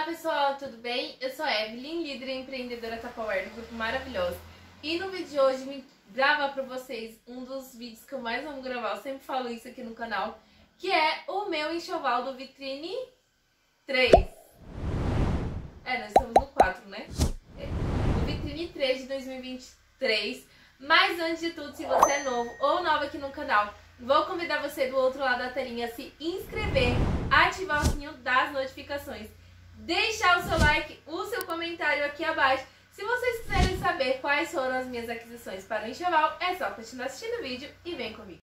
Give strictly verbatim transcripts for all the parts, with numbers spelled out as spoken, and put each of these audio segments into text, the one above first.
pessoal, tudo bem? Eu sou a Evelyn, líder e empreendedora Tupperware do Grupo Maravilhoso. E no vídeo de hoje eu vim gravar pra vocês um dos vídeos que eu mais amo gravar, eu sempre falo isso aqui no canal, que é o meu enxoval do Vitrine três. É, nós estamos no quatro, né? É, o Vitrine três de dois mil e vinte e três. Mas antes de tudo, se você é novo ou nova aqui no canal, vou convidar você do outro lado da telinha a se inscrever, ativar o sininho das notificações, deixar o seu like, o seu comentário aqui abaixo. Se vocês quiserem saber quais foram as minhas aquisições para o enxoval, é só continuar assistindo o vídeo e vem comigo.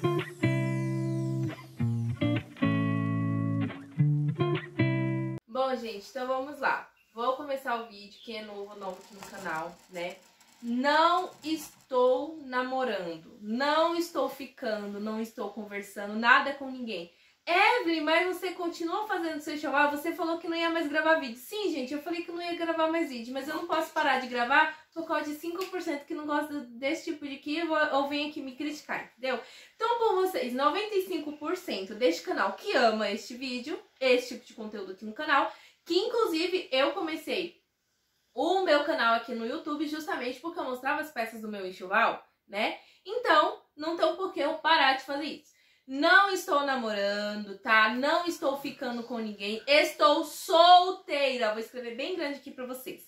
Bom, gente, então vamos lá. Vou começar o vídeo, quem é novo, novo aqui no canal, né? Não estou namorando, não estou ficando, não estou conversando, nada com ninguém. Evelyn, mas você continua fazendo seu enxoval? Você falou que não ia mais gravar vídeo. Sim, gente, eu falei que não ia gravar mais vídeo, mas eu não posso parar de gravar por causa de cinco por cento que não gosta desse tipo de aqui ou vem aqui me criticar, entendeu? Então, por vocês, noventa e cinco por cento deste canal que ama este vídeo, esse tipo de conteúdo aqui no canal, que inclusive eu comecei o meu canal aqui no YouTube justamente porque eu mostrava as peças do meu enxoval, né? Então, não tem por que eu parar de fazer isso. Não estou namorando, tá? Não estou ficando com ninguém. Estou solteira. Vou escrever bem grande aqui pra vocês.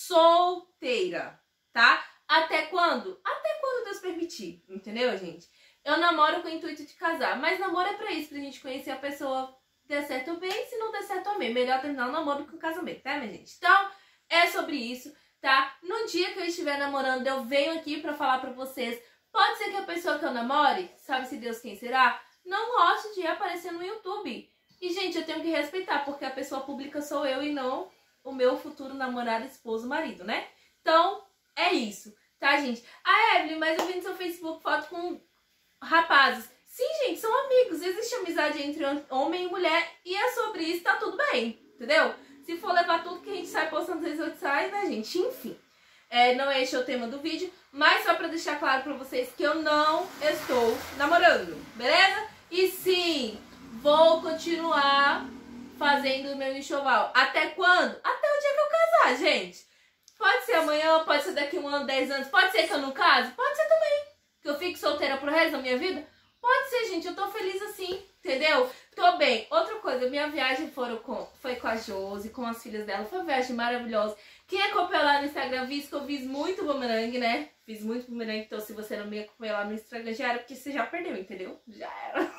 Solteira, tá? Até quando? Até quando Deus permitir, entendeu, gente? Eu namoro com o intuito de casar, mas namoro é pra isso, pra gente conhecer a pessoa. Der certo bem, se não der certo amém. Melhor terminar o namoro que o casamento, tá, minha gente? Então, é sobre isso, tá? No dia que eu estiver namorando, eu venho aqui pra falar pra vocês. Pode ser que a pessoa que eu namore, sabe-se Deus quem será, não goste de aparecer no YouTube. E, gente, eu tenho que respeitar, porque a pessoa pública sou eu e não o meu futuro namorado, esposo, marido, né? Então, é isso, tá, gente? Ah, Evelyn, mas eu vi no seu Facebook foto com rapazes. Sim, gente, são amigos. Existe amizade entre homem e mulher e é sobre isso, tá tudo bem, entendeu? Se for levar tudo que a gente sai postando nas redes sociais, né, gente? Enfim. É, não é esse o tema do vídeo, mas só pra deixar claro pra vocês que eu não estou namorando, beleza? E sim, vou continuar fazendo o meu enxoval. Até quando? Até o dia que eu casar, gente. Pode ser amanhã, pode ser daqui um ano, dez anos, pode ser que eu não case? Pode ser também. Que eu fique solteira pro resto da minha vida? Pode ser, gente, eu tô feliz assim, entendeu? Tô bem. Outra coisa, minha viagem foram com, foi com a Josi, com as filhas dela, foi uma viagem maravilhosa. Quem acompanhou lá no Instagram, visto que eu fiz muito bumerangue, né? Fiz muito bumerangue, então se você não me acompanhou lá no Instagram, já era, porque você já perdeu, entendeu? Já era.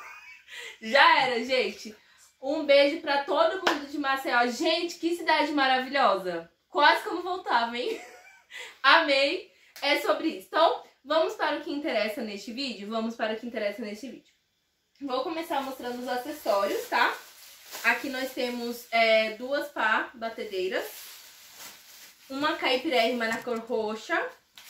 Já era, gente. Um beijo pra todo mundo de Maceió. Gente, que cidade maravilhosa. Quase que eu não voltava, hein? Amei. É sobre isso. Então, vamos para o que interessa neste vídeo? Vamos para o que interessa neste vídeo. Vou começar mostrando os acessórios, tá? Aqui nós temos é, duas pá batedeiras. Uma caipirérrima na cor roxa.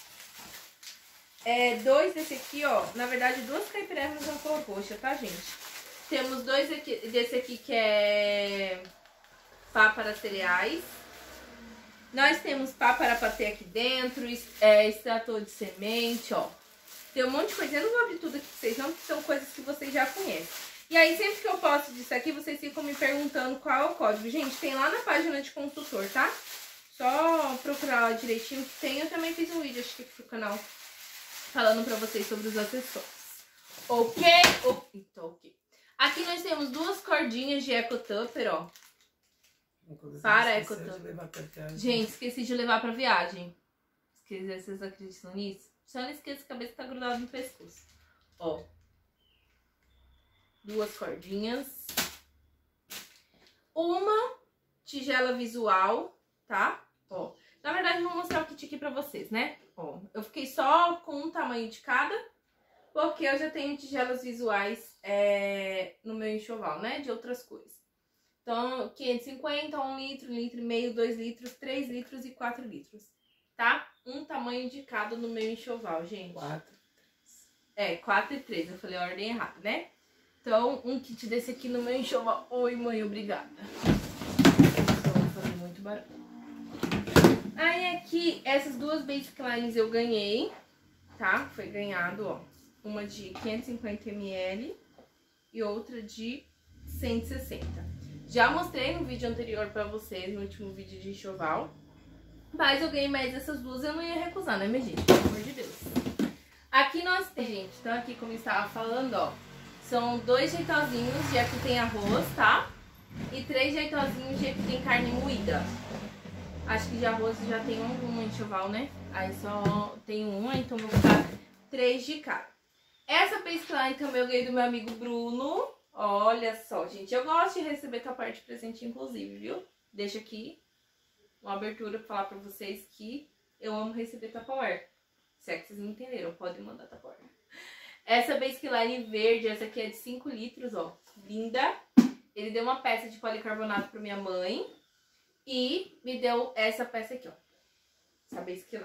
É, dois desse aqui, ó. Na verdade, duas caipirérrimas na cor roxa, tá, gente? Temos dois aqui, desse aqui que é pá para cereais. Nós temos pá para patê aqui dentro. É, extrator de semente, ó. Tem um monte de coisa. Eu não vou abrir tudo aqui pra vocês, não, porque são coisas que vocês já conhecem. E aí, sempre que eu posto disso aqui, vocês ficam me perguntando qual é o código. Gente, tem lá na página de consultor, tá? Só procurar lá direitinho que tem. Eu também fiz um vídeo, acho que aqui pro canal, falando pra vocês sobre os acessórios. Ok? Oh, então, ok. Aqui nós temos duas cordinhas de EcoTupper, ó. Inclusive, para EcoTupper. Gente, esqueci de levar pra viagem. Esqueci, vocês acreditam nisso? Só não esqueça que a cabeça tá grudada no pescoço. Ó. Duas cordinhas. Uma tigela visual, tá? Ó. Na verdade, eu vou mostrar o kit aqui pra vocês, né? Ó. Eu fiquei só com um tamanho de cada, porque eu já tenho tigelas visuais é, no meu enxoval, né? De outras cores. Então, quinhentos e cinquenta, um litro, um litro e meio, dois litros, três litros e quatro litros. Tá? Um tamanho de cada no meu enxoval, gente. quatro. É, quatro e três. Eu falei a ordem errada, né? Então, um kit desse aqui no meu enxoval. Oi, mãe, obrigada. Vou fazer muito barulho. Aí aqui, essas duas basic lines eu ganhei, tá? Foi ganhado, ó. Uma de quinhentos e cinquenta mililitros e outra de cento e sessenta. Já mostrei no vídeo anterior pra vocês, no último vídeo de enxoval. Mas eu ganhei mais essas duas, eu não ia recusar, né, minha gente? Pelo amor de Deus. Aqui nós temos, gente, então aqui como eu estava falando, ó. São dois jeitozinhos de aqui tem arroz, tá? E três jeitozinhos de aqui tem carne moída. Acho que de arroz já tem um, um enxoval, né? Aí só tem uma, então vou botar três de cada. Essa baseline também eu ganhei do meu amigo Bruno. Olha só, gente. Eu gosto de receber tua parte de presente, inclusive, viu? Deixa aqui uma abertura pra falar pra vocês que eu amo receber Tupperware. Se é que vocês não entenderam, podem mandar Tupperware. Essa baseline verde, essa aqui é de cinco litros, ó. Linda. Ele deu uma peça de policarbonato pra minha mãe. E me deu essa peça aqui, ó. Essa baseline.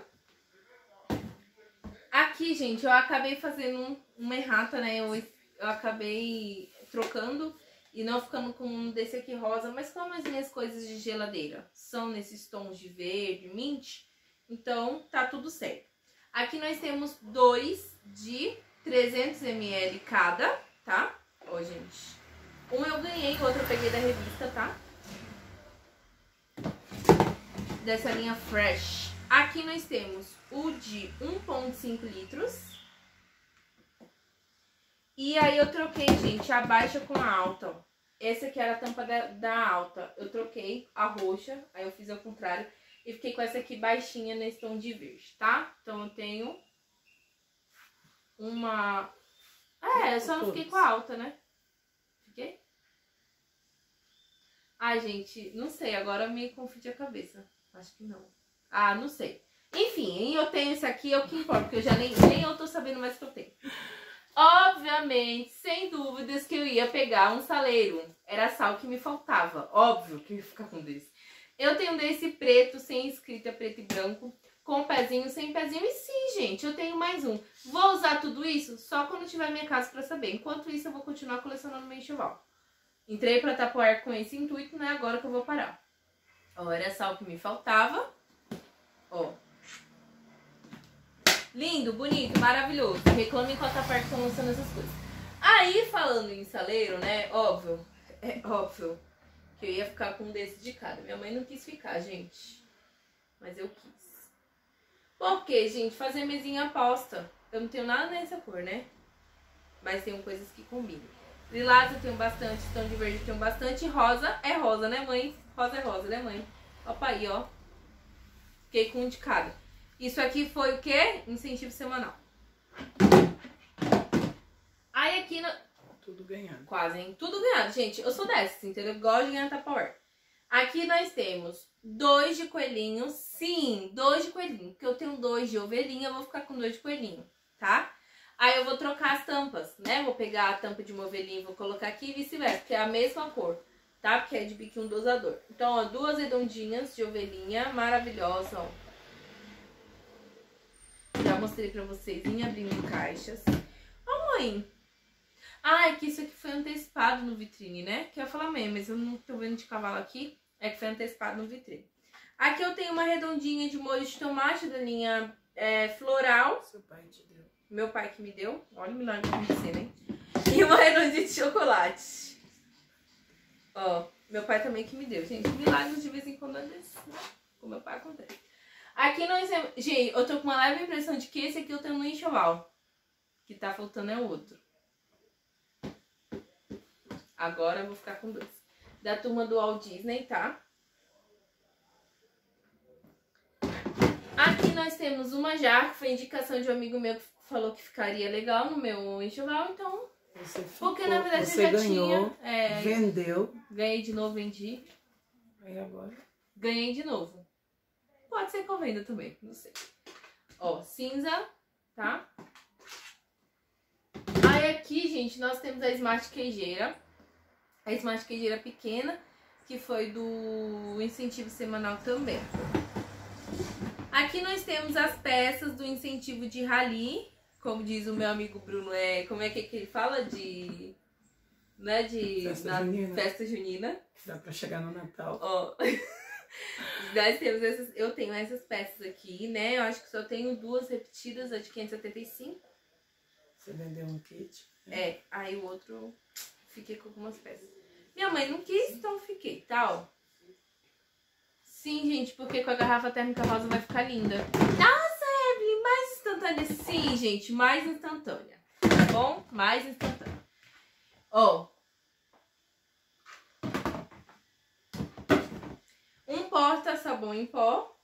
Aqui, gente, eu acabei fazendo uma errata, né? Eu, eu acabei trocando e não ficando com um desse aqui rosa. Mas como as minhas coisas de geladeira são nesses tons de verde, mint, então tá tudo certo. Aqui nós temos dois de trezentos mililitros cada, tá? Ó, gente. Um eu ganhei, o outro eu peguei da revista, tá? Dessa linha Fresh. Aqui nós temos o de um ponto cinco litros. E aí eu troquei, gente, a baixa com a alta, ó. Essa aqui era a tampa da, da alta. Eu troquei a roxa, aí eu fiz ao contrário. E fiquei com essa aqui baixinha nesse tom de verde, tá? Então eu tenho uma... É, eu só não fiquei com a alta, né? Fiquei? Ai, gente, não sei. Agora me confunde a cabeça. Acho que não. Ah, não sei. Enfim, eu tenho esse aqui, é o que importa, porque eu já nem, nem eu tô sabendo mais que eu tenho. Obviamente, sem dúvidas que eu ia pegar um saleiro. Era sal que me faltava. Óbvio que eu ia ficar com desse. Eu tenho desse preto, sem escrita, preto e branco, com pezinho, sem pezinho. E sim, gente, eu tenho mais um. Vou usar tudo isso só quando tiver minha casa pra saber. Enquanto isso, eu vou continuar colecionando meu enxoval. Entrei pra Tupperware com esse intuito, né? Agora que eu vou parar. Ó, era sal que me faltava. Ó. Lindo, bonito, maravilhoso. Reclamem com a Tupperware que estão lançando essas coisas. Aí, falando em saleiro, né? Óbvio, é óbvio que eu ia ficar com um desse de cada. Minha mãe não quis ficar, gente. Mas eu quis. Por quê, gente? Fazer mesinha aposta. Eu não tenho nada nessa cor, né? Mas tem coisas que combinam. Lilás eu tenho bastante, tom de verde eu tenho bastante. Rosa é rosa, né, mãe? Rosa é rosa, né, mãe? Opa aí, ó. Fiquei com um de cada. Isso aqui foi o quê? Incentivo semanal. Aí aqui... No... Tudo ganhado. Quase, hein? Tudo ganhado, gente. Eu sou dessas, entendeu? Eu gosto de ganhar Tupperware. Aqui nós temos dois de coelhinho. Sim, dois de coelhinho. Porque eu tenho dois de ovelhinha, eu vou ficar com dois de coelhinho, tá? Aí eu vou trocar as tampas, né? Vou pegar a tampa de uma ovelhinha e vou colocar aqui e vice-versa, porque é a mesma cor, tá? Porque é de biquinho dosador. Então, ó, duas redondinhas de ovelhinha, maravilhosa, ó. Já mostrei pra vocês em abrindo caixas. Ó, mãe. Ah, é que isso aqui foi antecipado no vitrine, né? Que eu ia falar mesmo, mas eu não tô vendo de cavalo aqui. É que foi antecipado no vitrine. Aqui eu tenho uma redondinha de molho de tomate da linha é, floral. Seu pai te deu. Meu pai que me deu. Olha o milagre que aconteceu, né? E uma redondinha de chocolate. Ó, meu pai também que me deu. Gente, milagres de vez em quando é desse, né? Com meu pai acontece. Aqui nós temos... Gente, eu tô com uma leve impressão de que esse aqui eu tenho no enxoval. Que tá faltando é o outro. Agora eu vou ficar com dois. Da turma do Walt Disney, tá? Aqui nós temos uma jarra, que foi indicação de um amigo meu que falou que ficaria legal no meu enxoval, então... Você ficou, porque na verdade você eu já ganhou, tinha... É, vendeu. ganhei de novo, vendi. Aí agora? Ganhei de novo. Pode ser que eu venda também, não sei. Ó, cinza, tá? Aí aqui, gente, nós temos a Smart Queijeira. A Smart Queijeira pequena, que foi do incentivo semanal também. Aqui nós temos as peças do incentivo de rally. Como diz o meu amigo Bruno, é... Como é que, que ele fala? De... Né? De... Festa na junina. Festa junina. Dá pra chegar no Natal. Ó... Nós temos essas, eu tenho essas peças aqui, né? Eu acho que só tenho duas repetidas, a de quinhentos e setenta e cinco. Você vendeu um kit? É, aí o outro fiquei com algumas peças. Minha mãe não quis, então fiquei, tá, ó. Sim, gente, porque com a garrafa térmica rosa vai ficar linda. Nossa, Evelyn, mais instantânea. Sim, gente, mais instantânea. Tá bom? Mais instantânea. Ó. Um porta-sabão em pó.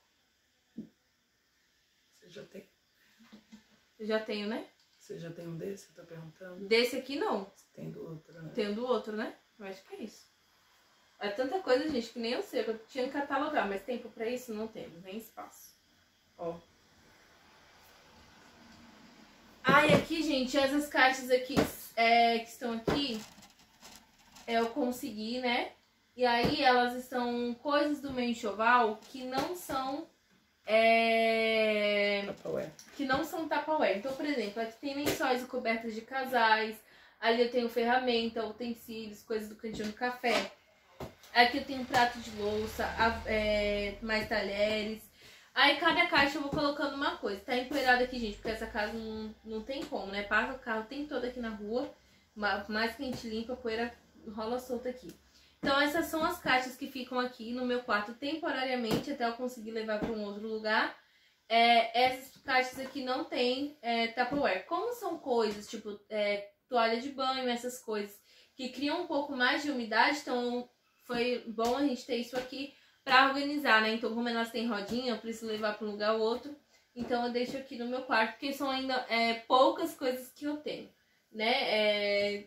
Você já tem? Eu já tenho, né? Você já tem um desse? Eu tô perguntando. Desse aqui, não. Você tem do outro, né? Tenho do outro, né? Eu acho que é isso. É tanta coisa, gente, que nem eu sei. Eu tinha que catalogar, mas tempo pra isso não temos, nem espaço. Ó. Ai, aqui, gente, essas caixas aqui é, que estão aqui, eu consegui, né? E aí elas estão coisas do meu enxoval que não são... É... Tupperware. Que não são Tupperware. Então, por exemplo, aqui tem lençóis e cobertas de casais. Ali eu tenho ferramenta, utensílios, coisas do cantinho do café. Aqui eu tenho prato de louça, é, mais talheres. Aí cada caixa eu vou colocando uma coisa. Tá empoeirado aqui, gente, porque essa casa não, não tem como, né? Passa o carro, tem todo aqui na rua. Mais que a gente limpa, a poeira rola solta aqui. Então essas são as caixas que ficam aqui no meu quarto temporariamente, até eu conseguir levar para um outro lugar. É, essas caixas aqui não tem é, Tupperware. Como são coisas, tipo é, toalha de banho, essas coisas que criam um pouco mais de umidade, então... Foi bom a gente ter isso aqui pra organizar, né? Então, como elas têm rodinha, eu preciso levar para um lugar ou outro. Então, eu deixo aqui no meu quarto, porque são ainda é, poucas coisas que eu tenho, né? É,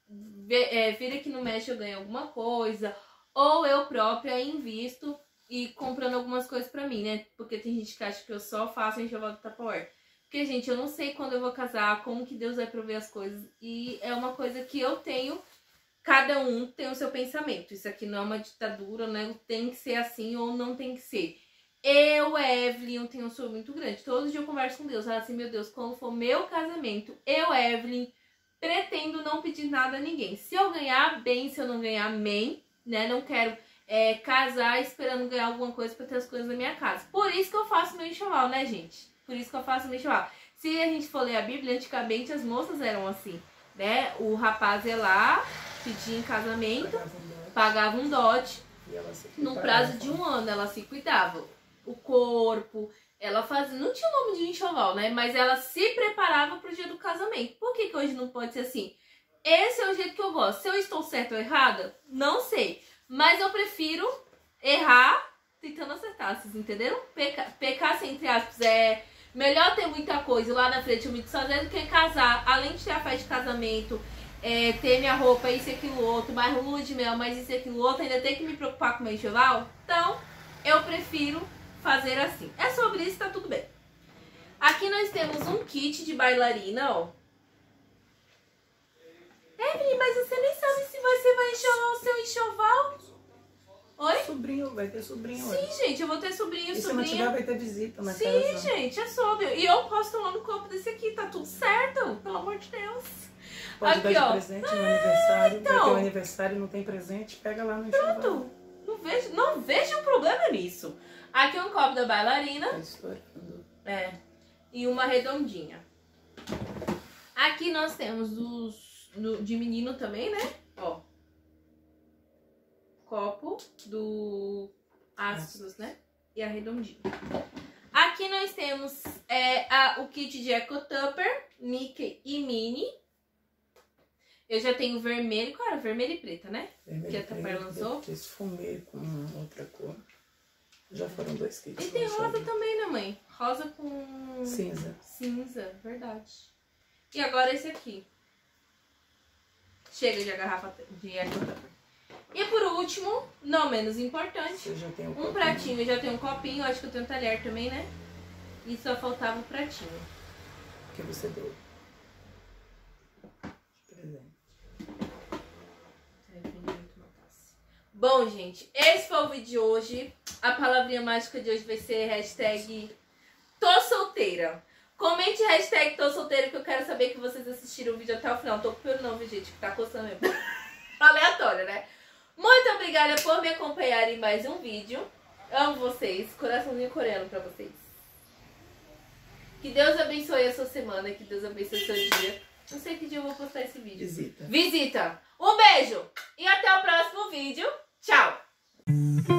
é, vir aqui no Mesh eu ganho alguma coisa, ou eu própria invisto e comprando algumas coisas pra mim, né? Porque tem gente que acha que eu só faço enxoval do Tupperware. Porque, gente, eu não sei quando eu vou casar, como que Deus vai prover as coisas. E é uma coisa que eu tenho... Cada um tem o seu pensamento. Isso aqui não é uma ditadura, né? Tem que ser assim ou não tem que ser. Eu, Evelyn, eu tenho um sonho muito grande. Todos os dias eu converso com Deus. Falo assim, meu Deus, quando for meu casamento, eu, Evelyn, pretendo não pedir nada a ninguém. Se eu ganhar, bem. Se eu não ganhar, amém. Né? Não quero é, casar esperando ganhar alguma coisa pra ter as coisas na minha casa. Por isso que eu faço meu enxoval, né, gente? Por isso que eu faço meu enxoval. Se a gente for ler a Bíblia, antigamente as moças eram assim, né? O rapaz ia lá... pedia em casamento, pagava um dote, no prazo de um ano ela se cuidava. O corpo, ela fazia, não tinha o nome de enxoval, né? Mas ela se preparava pro dia do casamento. Por que que hoje não pode ser assim? Esse é o jeito que eu gosto. Se eu estou certa ou errada, não sei. Mas eu prefiro errar tentando acertar, vocês entenderam? Peca, pecar, entre aspas, é melhor ter muita coisa lá na frente eu me desfazer do que casar, além de ter a festa de casamento, É, ter minha roupa, isso e aquilo outro, mais lua de mel, mais isso e aquilo outro, ainda ter que me preocupar com o meu enxoval. Então, eu prefiro fazer assim. É sobre isso, tá tudo bem. Aqui nós temos um kit de bailarina, ó. Evelyn, mas você nem sabe se você vai enxovar o seu enxoval? Oi? Sobrinho, vai ter sobrinho. Sim, hoje. gente, eu vou ter sobrinho, e sobrinha. Se não tiver, vai ter visita na Sim, casa. Sim, gente, é sobre. E eu posso tomar no copo desse aqui, tá tudo certo, pelo amor de Deus. Pode Aqui, dar de ó. presente no aniversário. então. Vai ter um aniversário e não tem presente, pega lá no enxoval. Pronto. Não vejo, não vejo problema nisso. Aqui um copo da bailarina. Tá estourando. É. E uma redondinha. Aqui nós temos os no, de menino também, né? Ó. Copo do Astros, né? E a redondinha. Aqui nós temos é, a, o kit de Eco Tupper, Mickey e Minnie. Eu já tenho vermelho, claro, vermelho e preta, né? Vermelho que a Tupper lançou. Esfumei com outra cor. Já foram dois kits. E tem rosa também, né, mãe? Rosa com... Cinza. Cinza, verdade. E agora esse aqui. Chega de a garrafa de Eco Tupper. E por último, não menos importante, Eu já tenho um, um copinho. pratinho. Eu já tenho um copinho, acho que eu tenho um talher também, né? E só faltava o pratinho. Que você deu. De presente. Bom, gente, esse foi o vídeo de hoje. A palavrinha mágica de hoje vai ser hashtag tô solteira. Comente hashtag tô solteira, que eu quero saber que vocês assistiram o vídeo até o final. Tô com pelo não, viu, gente? Que tá coçando mesmo. Aleatório, né? Muito obrigada por me acompanhar em mais um vídeo. Amo vocês. Coraçãozinho coreano pra vocês. Que Deus abençoe a sua semana. Que Deus abençoe o seu dia. Não sei que dia eu vou postar esse vídeo. Visita. Visita! Um beijo e até o próximo vídeo. Tchau!